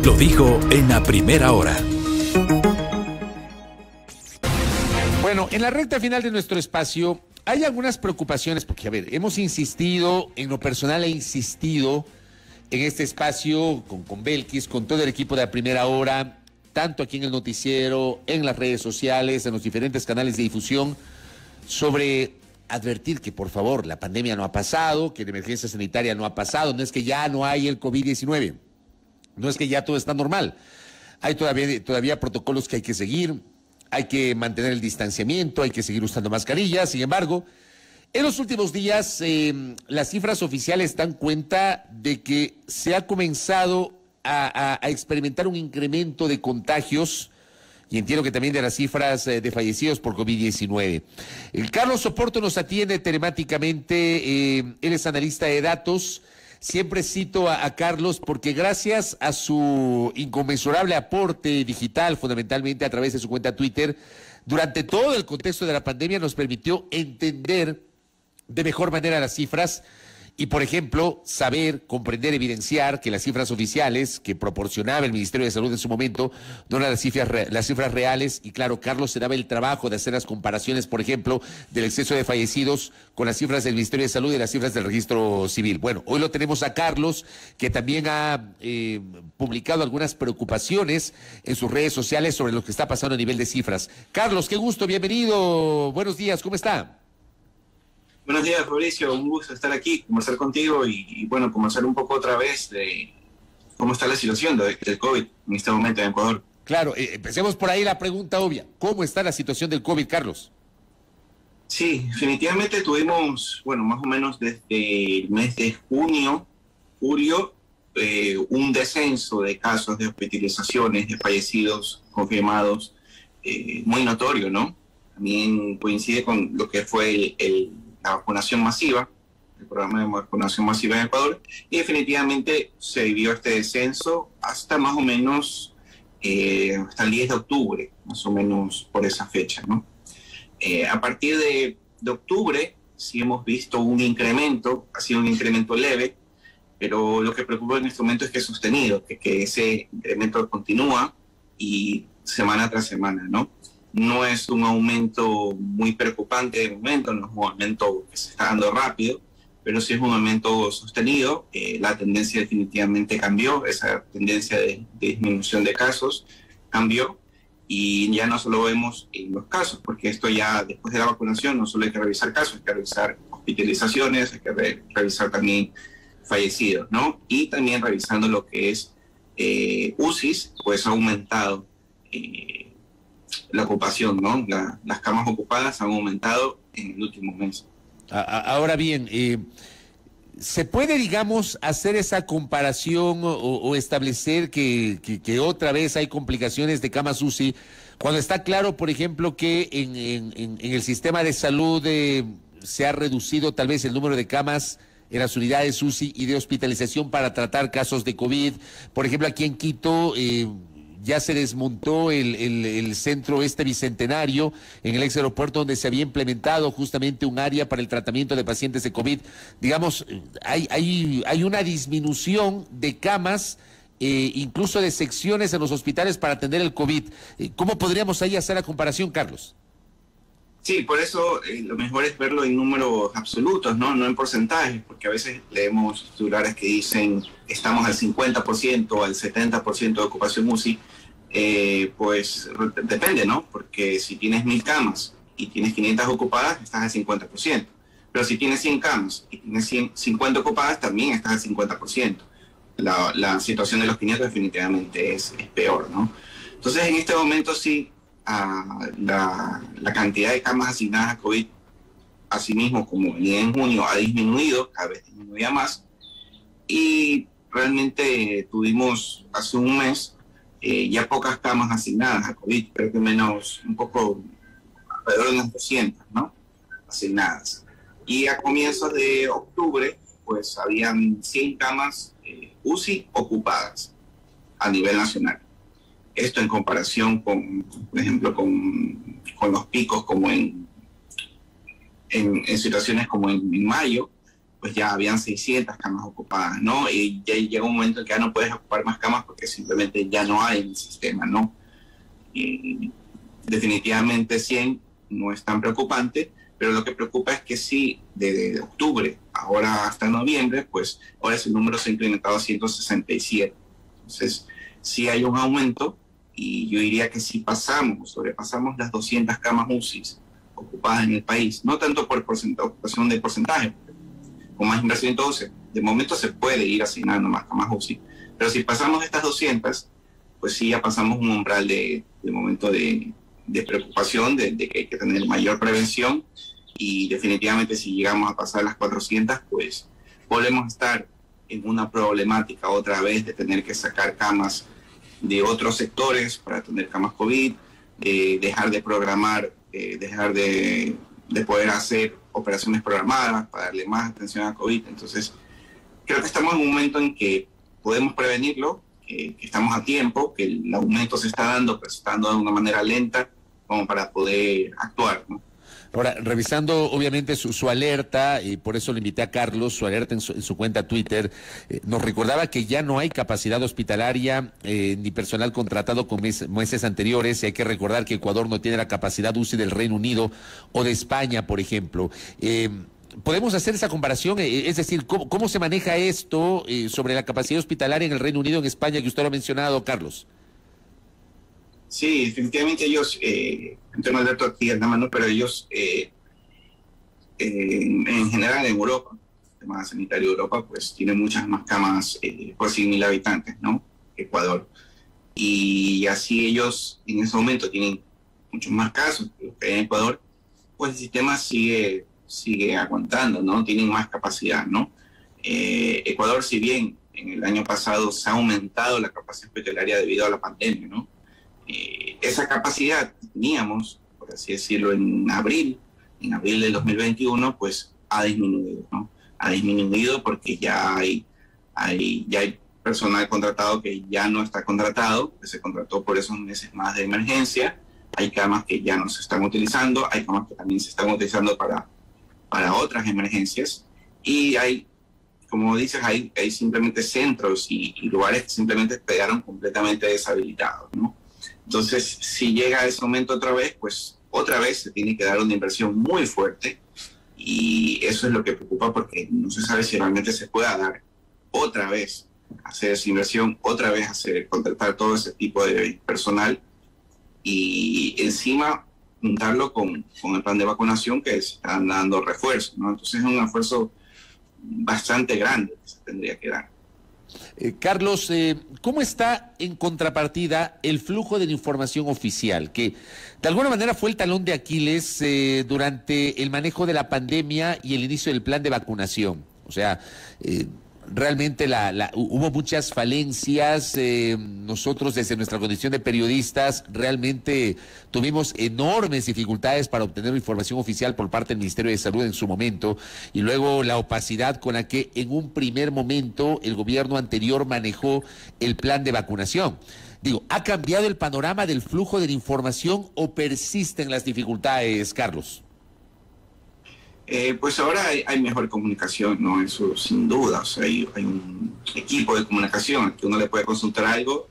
lo dijo en la primera hora. Bueno, en la recta final de nuestro espacio hay algunas preocupaciones, porque a ver, hemos insistido, en lo personal he insistido en este espacio con Belkis, con todo el equipo de la primera hora, tanto aquí en el noticiero, en las redes sociales, en los diferentes canales de difusión, sobre advertir que por favor la pandemia no ha pasado, que la emergencia sanitaria no ha pasado, no es que ya no hay el COVID-19, no es que ya todo está normal, hay todavía protocolos que hay que seguir, hay que mantener el distanciamiento, hay que seguir usando mascarillas. Sin embargo, en los últimos días las cifras oficiales dan cuenta de que se ha comenzado a experimentar un incremento de contagios y entiendo que también de las cifras de fallecidos por COVID-19. El Carlos Soporto nos atiende telemáticamente, él es analista de datos. Siempre cito a Carlos porque gracias a su inconmensurable aporte digital, fundamentalmente a través de su cuenta Twitter, durante todo el contexto de la pandemia nos permitió entender de mejor manera las cifras y, por ejemplo, saber, comprender, evidenciar que las cifras oficiales que proporcionaba el Ministerio de Salud en su momento no eran las cifras reales. Y claro, Carlos se daba el trabajo de hacer las comparaciones, por ejemplo, del exceso de fallecidos con las cifras del Ministerio de Salud y las cifras del Registro Civil. Bueno, hoy lo tenemos a Carlos, que también ha publicado algunas preocupaciones en sus redes sociales sobre lo que está pasando a nivel de cifras. Carlos, qué gusto, bienvenido, buenos días, ¿cómo está? Buenos días, Fabricio, un gusto estar aquí, conversar contigo y bueno, conversar un poco otra vez de cómo está la situación del COVID en este momento en Ecuador. Claro, empecemos por ahí la pregunta obvia. ¿Cómo está la situación del COVID, Carlos? Sí, definitivamente tuvimos, bueno, más o menos desde el mes de julio, un descenso de casos de hospitalizaciones, de fallecidos confirmados, muy notorio, ¿no? También coincide con lo que fue la vacunación masiva, el programa de vacunación masiva en Ecuador, y definitivamente se vio este descenso hasta más o menos hasta el 10 de octubre, más o menos por esa fecha, ¿no? A partir de octubre sí hemos visto un incremento, ha sido un incremento leve, pero lo que preocupa en este momento es que es sostenido, que ese incremento continúa y semana tras semana, ¿no? No es un aumento muy preocupante de momento, no es un aumento que se está dando rápido, pero sí es un aumento sostenido. La tendencia definitivamente cambió, esa tendencia de disminución de casos cambió y ya no solo vemos en los casos, porque esto ya después de la vacunación no solo hay que revisar casos, hay que revisar hospitalizaciones, hay que revisar también fallecidos, ¿no? Y también revisando lo que es UCIs, pues ha aumentado la ocupación, ¿no? Las camas ocupadas han aumentado en el último mes. Ahora bien, ¿se puede, digamos, hacer esa comparación o establecer que otra vez hay complicaciones de camas UCI cuando está claro, por ejemplo, que en el sistema de salud se ha reducido tal vez el número de camas en las unidades UCI y de hospitalización para tratar casos de COVID? Por ejemplo, aquí en Quito ya se desmontó el centro bicentenario en el ex aeropuerto donde se había implementado justamente un área para el tratamiento de pacientes de COVID. Digamos, hay una disminución de camas, incluso de secciones en los hospitales para atender el COVID. ¿Cómo podríamos ahí hacer la comparación, Carlos? Sí, por eso lo mejor es verlo en números absolutos, ¿no? No en porcentajes, porque a veces leemos titulares que dicen estamos al 50%, al 70% de ocupación UCI, pues depende, ¿no? Porque si tienes 1000 camas y tienes 500 ocupadas, estás al 50%. Pero si tienes 100 camas y tienes 50 ocupadas, también estás al 50%. La situación de los 500 definitivamente es peor, ¿no? Entonces, en este momento sí, la cantidad de camas asignadas a COVID, asimismo como venía en junio, ha disminuido, cada vez disminuía más, y realmente tuvimos hace un mes ya pocas camas asignadas a COVID, creo que menos, un poco, alrededor de unas 200, ¿no? Asignadas. Y a comienzos de octubre, pues habían 100 camas UCI ocupadas a nivel nacional. Esto en comparación con, por ejemplo, con los picos como en situaciones como en mayo, pues ya habían 600 camas ocupadas, ¿no? Y ya llega un momento en que ya no puedes ocupar más camas porque simplemente ya no hay en el sistema, ¿no? Y definitivamente 100 no es tan preocupante, pero lo que preocupa es que sí, desde octubre ahora hasta noviembre, pues ahora ese número se ha incrementado a 167. Entonces, sí hay un aumento, y yo diría que si sobrepasamos las 200 camas UCI ocupadas en el país, no tanto por ocupación de porcentaje, con más inversión entonces, de momento se puede ir asignando más camas UCI, pero si pasamos estas 200, pues sí ya pasamos un umbral de momento de preocupación, de que hay que tener mayor prevención, y definitivamente si llegamos a pasar las 400, pues volvemos a estar en una problemática otra vez de tener que sacar camas de otros sectores para tener camas COVID, dejar de programar, dejar de poder hacer operaciones programadas para darle más atención a COVID. Entonces, creo que estamos en un momento en que podemos prevenirlo, que estamos a tiempo, que el aumento se está dando, pero se está dando de una manera lenta como para poder actuar, ¿no? Ahora, revisando obviamente su alerta, y por eso le invité a Carlos, su alerta en su cuenta Twitter, nos recordaba que ya no hay capacidad hospitalaria ni personal contratado con meses anteriores, y hay que recordar que Ecuador no tiene la capacidad UCI del Reino Unido o de España, por ejemplo. ¿Podemos hacer esa comparación? Es decir, ¿cómo se maneja esto sobre la capacidad hospitalaria en el Reino Unido, en España, que usted lo ha mencionado, Carlos? Sí, definitivamente ellos, no tengo el dato aquí en la mano, pero ellos, en general en Europa, el sistema sanitario de Europa, pues tiene muchas más camas por 100.000 habitantes, ¿no? Ecuador. Y así ellos en ese momento tienen muchos más casos que los que hay en Ecuador, pues el sistema sigue aguantando, ¿no? Tienen más capacidad, ¿no? Ecuador, si bien en el año pasado se ha aumentado la capacidad hospitalaria debido a la pandemia, ¿no? Esa capacidad que teníamos, por así decirlo, en abril del 2021, pues ha disminuido, ¿no? Ha disminuido porque ya hay personal contratado que ya no está contratado, que se contrató por esos meses más de emergencia. Hay camas que ya no se están utilizando, hay camas que también se están utilizando para otras emergencias, y hay, como dices, hay simplemente centros y lugares que simplemente quedaron completamente deshabilitados, ¿no? Entonces, si llega ese momento otra vez, pues otra vez se tiene que dar una inversión muy fuerte, y eso es lo que preocupa, porque no se sabe si realmente se pueda dar otra vez, hacer esa inversión, otra vez contratar todo ese tipo de personal, y encima juntarlo con el plan de vacunación que se están dando refuerzos, ¿no? Entonces es un esfuerzo bastante grande que se tendría que dar. Carlos, ¿cómo está en contrapartida el flujo de la información oficial, que de alguna manera fue el talón de Aquiles durante el manejo de la pandemia y el inicio del plan de vacunación? O sea, realmente hubo muchas falencias. Nosotros, desde nuestra condición de periodistas, realmente tuvimos enormes dificultades para obtener información oficial por parte del Ministerio de Salud en su momento, y luego la opacidad con la que en un primer momento el gobierno anterior manejó el plan de vacunación. Digo, ¿ha cambiado el panorama del flujo de la información o persisten las dificultades, Carlos? Pues ahora hay mejor comunicación, ¿no? Eso sin duda. O sea, hay un equipo de comunicación al que uno le puede consultar algo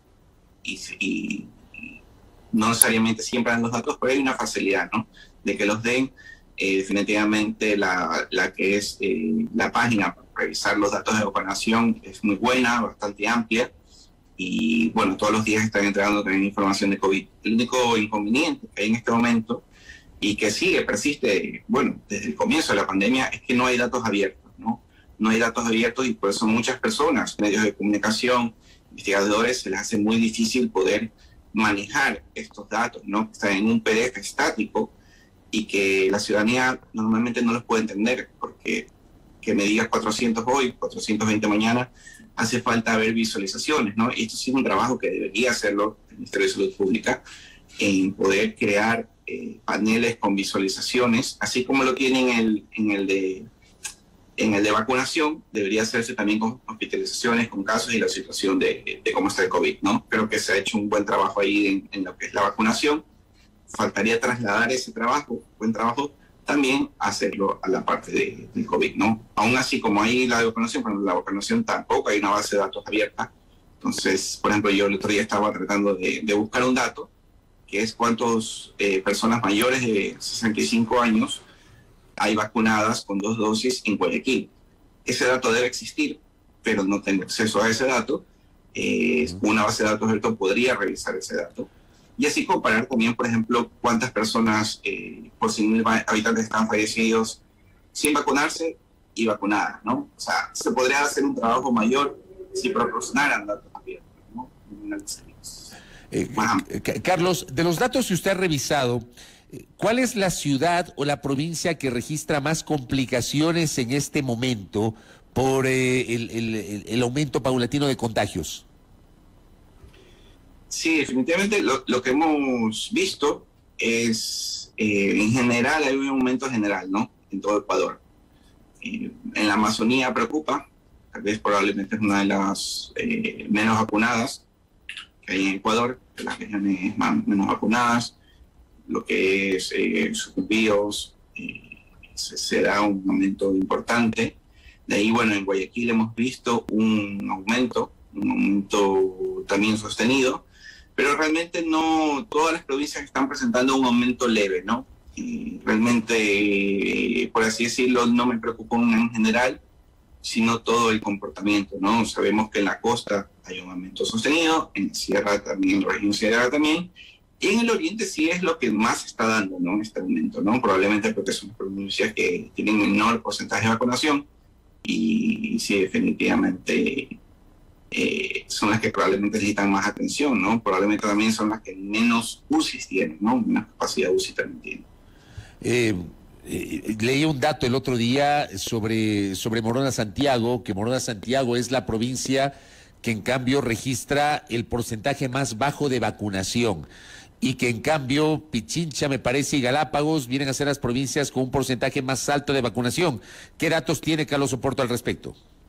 y no necesariamente siempre dan los datos, pero hay una facilidad, ¿no? De que los den. Definitivamente la que es la página para revisar los datos de vacunación es muy buena, bastante amplia, y bueno, todos los días están entregando también información de COVID. El único inconveniente que hay en este momento, y que persiste, bueno, desde el comienzo de la pandemia, es que no hay datos abiertos, ¿no? No hay datos abiertos, y por eso muchas personas, medios de comunicación, investigadores, se les hace muy difícil poder manejar estos datos, ¿no? Que están en un PDF estático y que la ciudadanía normalmente no los puede entender, porque que me digas 400 hoy, 420 mañana, hace falta ver visualizaciones, ¿no? Y esto sí es un trabajo que debería hacerlo el Ministerio de Salud Pública, en poder crear paneles con visualizaciones, así como lo tienen en el de vacunación. Debería hacerse también con hospitalizaciones, con casos y la situación de cómo está el COVID, ¿no? Creo que se ha hecho un buen trabajo ahí en lo que es la vacunación. Faltaría trasladar ese buen trabajo, también hacerlo a la parte del COVID, ¿no? Aún así, como hay la vacunación, pero la vacunación tampoco hay una base de datos abierta. Entonces, por ejemplo, yo el otro día estaba tratando de buscar un dato, que es cuántas personas mayores de 65 años hay vacunadas con 2 dosis en Guayaquil. Ese dato debe existir, pero no tengo acceso a ese dato. Una base de datos abierta podría revisar ese dato. Y así comparar también, por ejemplo, cuántas personas por 100.000 habitantes están fallecidos sin vacunarse y vacunadas, ¿no? O sea, se podría hacer un trabajo mayor si proporcionaran datos abiertos, ¿no? Carlos, de los datos que usted ha revisado, ¿cuál es la ciudad o la provincia que registra más complicaciones en este momento por el aumento paulatino de contagios? Sí, definitivamente lo que hemos visto es, en general, hay un aumento general, ¿no? En todo Ecuador. En la Amazonía preocupa, tal vez probablemente es una de las menos vacunadas que hay en Ecuador, de las regiones menos vacunadas. Lo que es Sucumbíos, se da un aumento importante. De ahí, bueno, en Guayaquil hemos visto un aumento también sostenido, pero realmente no todas las provincias están presentando un aumento leve, ¿no? Realmente, por así decirlo, no me preocupa en general, sino todo el comportamiento, ¿no? Sabemos que en la costa hay un aumento sostenido, en la sierra también, en la región sierra también, y en el oriente sí es lo que más está dando, ¿no? Este aumento, ¿no? Probablemente porque son provincias que tienen menor porcentaje de vacunación, y sí, definitivamente son las que probablemente necesitan más atención, ¿no? Probablemente también son las que menos UCIs tienen, ¿no? Menos capacidad UCI también tienen. Leí un dato el otro día sobre Morona Santiago, que Morona Santiago es la provincia que en cambio registra el porcentaje más bajo de vacunación y que en cambio Pichincha, me parece, y Galápagos vienen a ser las provincias con un porcentaje más alto de vacunación. ¿Qué datos tiene Carlos Oporto al respecto?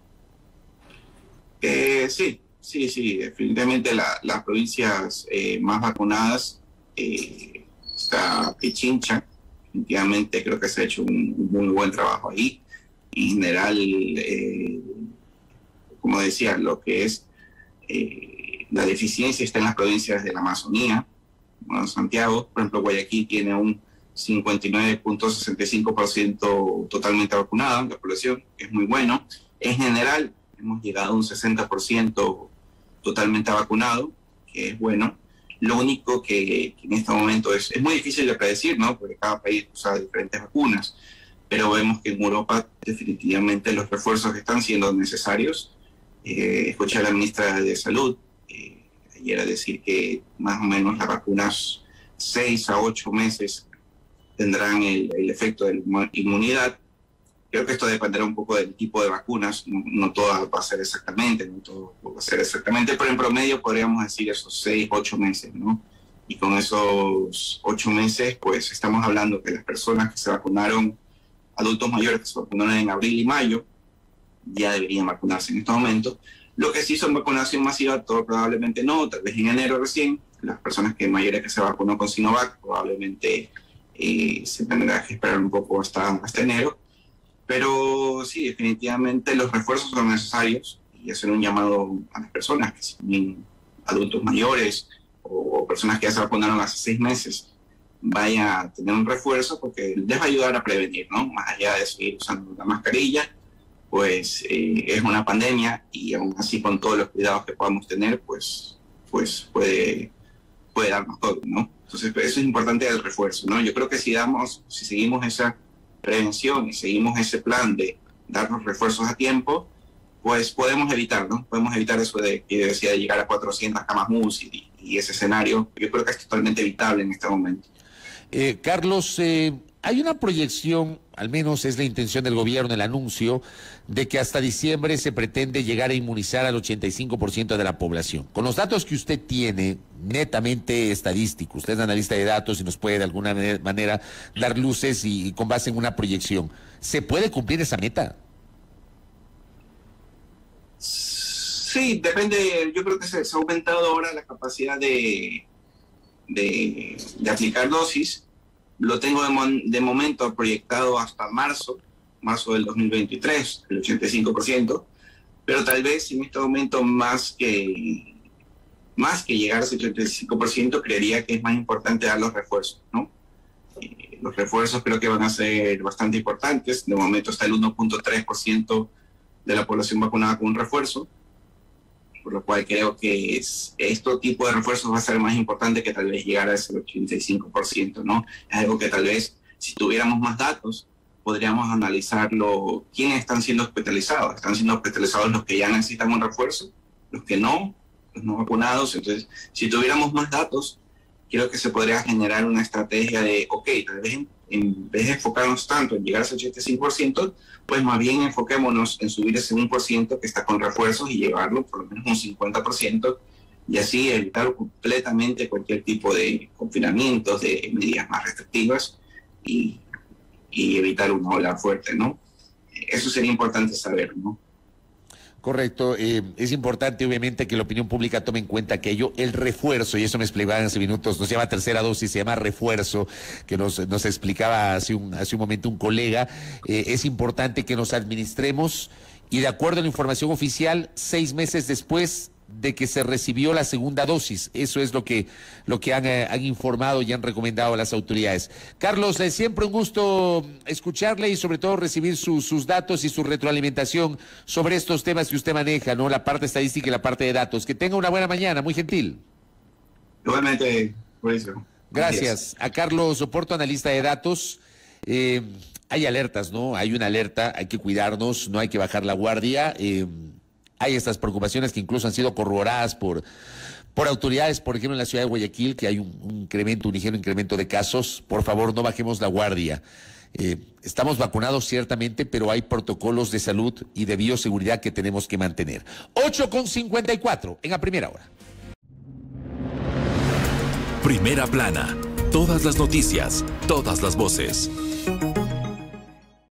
Sí, definitivamente las provincias más vacunadas está Pichincha. Definitivamente creo que se ha hecho un muy buen trabajo ahí. En general, como decía, lo que es la deficiencia está en las provincias de la Amazonía. Bueno, Santiago, por ejemplo, Guayaquil tiene un 59.65% totalmente vacunada la población, que es muy bueno. En general, hemos llegado a un 60% totalmente vacunado, que es bueno. Lo único que en este momento es muy difícil de predecir, ¿no? Porque cada país usa diferentes vacunas, pero vemos que en Europa definitivamente los refuerzos están siendo necesarios. Escuché a la ministra de Salud ayer a decir que más o menos las vacunas 6 a 8 meses tendrán el efecto de la inmunidad. Creo que esto dependerá un poco del tipo de vacunas, no todo va a ser exactamente, pero en promedio podríamos decir esos 6, 8 meses, ¿no? Y con esos 8 meses, pues estamos hablando que las personas que se vacunaron, adultos mayores que se vacunaron en abril y mayo, ya deberían vacunarse en este momento. Lo que sí son vacunación masiva, todo probablemente no, tal vez en enero recién. Las personas mayores que se vacunó con Sinovac probablemente se tendrá que esperar un poco hasta enero. Pero sí, definitivamente los refuerzos son necesarios y hacer un llamado a las personas que son adultos mayores o personas que ya se vacunaron hace 6 meses, vaya a tener un refuerzo porque les va a ayudar a prevenir, ¿no? Más allá de seguir usando la mascarilla, pues es una pandemia y aún así con todos los cuidados que podamos tener, pues puede darnos todo, ¿no? Entonces eso es importante el refuerzo, ¿no? Yo creo que si seguimos esa prevención y seguimos ese plan de dar los refuerzos a tiempo, pues podemos evitar, ¿no? Podemos evitar eso de que decía de llegar a 400 camas UCI y ese escenario. Yo creo que es totalmente evitable en este momento. Carlos, hay una proyección, al menos es la intención del gobierno, el anuncio, de que hasta diciembre se pretende llegar a inmunizar al 85% de la población. Con los datos que usted tiene, netamente estadísticos, usted es analista de datos y nos puede de alguna manera dar luces y con base en una proyección, ¿se puede cumplir esa meta? Sí, depende. Yo creo que se ha aumentado ahora la capacidad de aplicar dosis. lo tengo de momento proyectado hasta marzo del 2023, el 85%, pero tal vez en este momento más que llegar a ese 85%, creería que es más importante dar los refuerzos, ¿no? Los refuerzos creo que van a ser bastante importantes. De momento está el 1.3% de la población vacunada con un refuerzo, por lo cual creo que este tipo de refuerzos va a ser más importante que tal vez llegar a ese 85%, ¿no? Es algo que tal vez, si tuviéramos más datos, podríamos analizarlo. ¿Quiénes están siendo hospitalizados? ¿Están siendo hospitalizados los que ya necesitan un refuerzo? ¿Los que no? ¿Los no vacunados? Entonces, si tuviéramos más datos, creo que se podría generar una estrategia de, ok, tal vez en vez de enfocarnos tanto en llegar a ese 85%, pues más bien enfoquémonos en subir ese 1% que está con refuerzos y llevarlo por lo menos un 50%, y así evitar completamente cualquier tipo de confinamientos, de medidas más restrictivas y evitar una ola fuerte, ¿no? Eso sería importante saber, ¿no? Correcto, es importante obviamente que la opinión pública tome en cuenta aquello, el refuerzo, y eso me explicaban hace minutos, no se llama tercera dosis, se llama refuerzo, que nos explicaba hace un momento un colega. Es importante que nos administremos, y de acuerdo a la información oficial, 6 meses después de que se recibió la segunda dosis. Eso es lo que han informado y han recomendado las autoridades. Carlos, siempre un gusto escucharle y sobre todo recibir sus datos y su retroalimentación sobre estos temas que usted maneja, ¿no? La parte estadística y la parte de datos. Que tenga una buena mañana, muy gentil. Igualmente, por eso. Gracias. A Carlos Oporto, analista de datos. Hay alertas, ¿no? Hay una alerta, hay que cuidarnos, no hay que bajar la guardia. Hay estas preocupaciones que incluso han sido corroboradas por autoridades, por ejemplo, en la ciudad de Guayaquil, que hay un ligero incremento de casos. Por favor, no bajemos la guardia. Estamos vacunados ciertamente, pero hay protocolos de salud y de bioseguridad que tenemos que mantener. 8:54 en la primera hora. Primera plana. Todas las noticias, todas las voces.